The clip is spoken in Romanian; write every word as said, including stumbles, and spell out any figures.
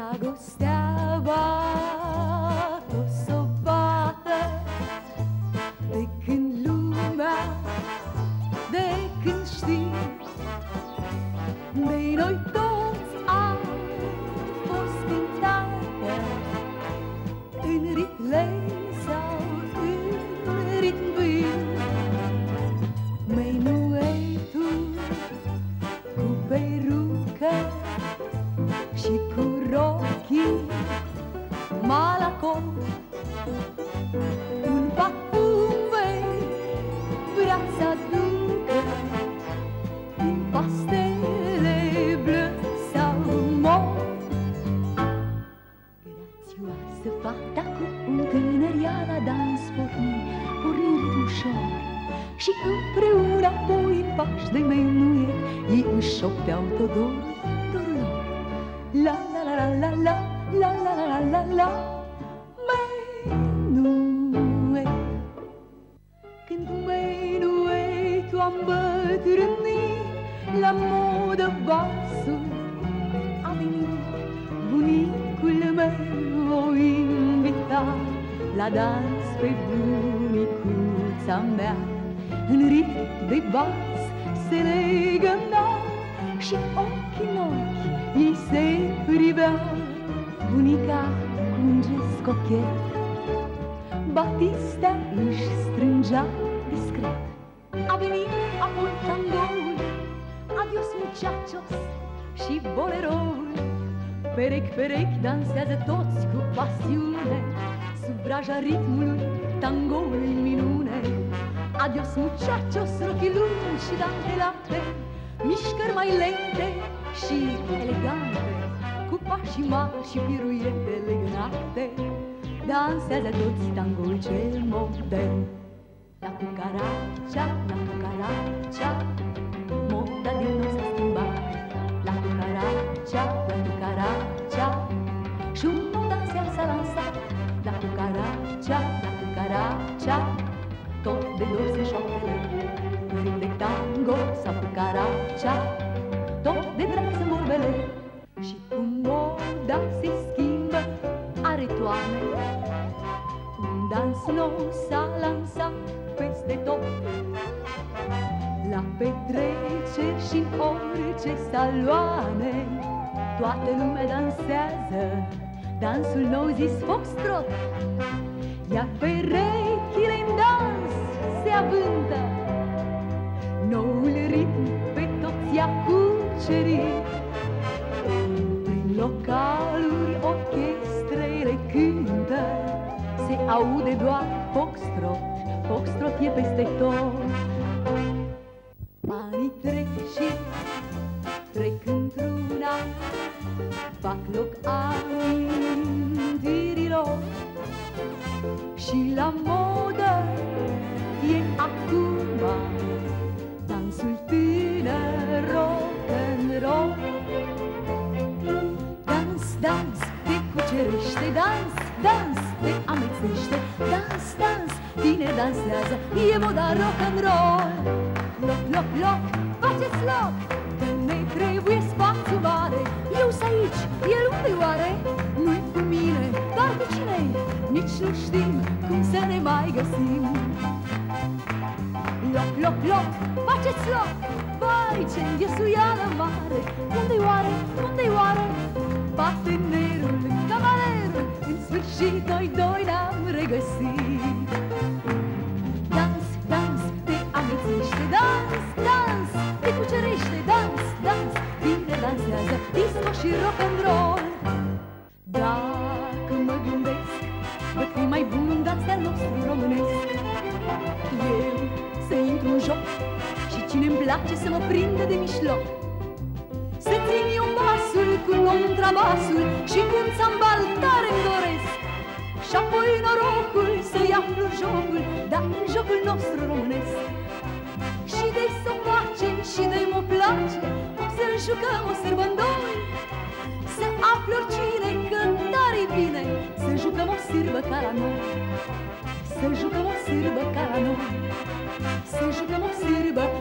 Dragostea bată, s-o bată de când lumea, de când știi, de noi toți am fost cântate în ritm lent sau în ritm vânt. Menuetul cu perucă și cu rochii malacot, un parfum vrea să aducă din pastele bleu sau mov. Grațioasă fata cu un tânăr ea la dans porni, porni în ritm ușor, și împreună apoi în pași de menuet ei își șopteau tot dorul, dorul lor. La la la la la la la la la la la menuet. Când menuetul am bătrânit, la modă valsul a venit, bunicul meu o invita la dans pe bunicuța mea. În ritm de vals se legăna și ochi în ochi ei se privea. Bunica cu un gest cochet, Batista își strângea discret. A venit apoi tangoul, adios muchachos, și boleroul. Perechi, perechi dansează toți cu pasiune, sub vraja ritmului tangoului minune. Adios muchachos, rochii lungi și dantelate, mișcări mai lente și elegante, cu pași mari și piruete legănate, dansează toți tangoul cel modern. La cucaracea, la cucaracea, moda din nou s-a schimbat. La cucaracea, la cucaracea, și un nou danser s-a lansat. La cucaracea, la cucaracea, tot de dor se șoptele, ritm de tango sau cucaracea, tot de drag sunt vorbele. Și cum moda se schimbă, are toamne, un dans nou s-a lansat peste tot. La petreceri și orice saloane, toată lumea dansează dansul nou zis foxtrot. Iar perechile-n dans se avântă, noul ritm pe toți i-a cucerit. Prin localuri orchestrele cântă, se aude doar foxtrot, foxtrot e peste tot. Anii trec și trec într-una, fac loc amintirilor, și la modă e acum dansul tânăr rock'n'roll. Dans, dans, te cucerește, dans, dans, te amețește, dans, dans, tine dansează, e moda rock'n'roll. Loc, loc, loc, faceți loc, că ne trebuie spațiu mare. Eu sunt aici, el unde oare? Nu-i cu mine, dar cu cine-i? Nici nu știm cum să ne mai găsim. Loc, loc, loc, faceți loc, vai ce înghesuială mare. Unde-i oare, unde-i oare? Partenerul, cavalerul, în sfârșit noi doi ne-am regăsit. Dans, dans, te amețește, dans, dans, te cucerește, dans, dans, bine dansează disco și rock'n'roll. Dacă mă gândesc, văd că-i mai bun un dans de-al nostru românesc. Eu să intru în joc și cine-mi place să mă prindă de mijloc, să țin eu basul cu contrabasul și cu un țambal tare-mi doresc. Și apoi norocul să-i aflu jocul, dar în jocul nostru românesc. Și de-i s-o facem și de-i mă place, o să-l jucăm o sârbă în doi. Să aflu oricine că tare-i bine, să jucăm o sârbă ca la noi. Să jucăm o sârbă ca la noi, să jucăm o sârbă